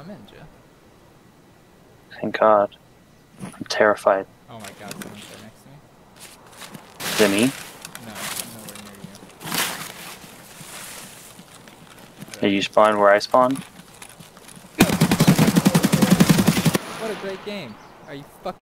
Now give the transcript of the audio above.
I'm in, Joe. Thank God. I'm terrified. Oh my god, someone's right next to me. Is it me? No, I'm nowhere near you. Did you spawn where I spawned? What a great game. Are you fucking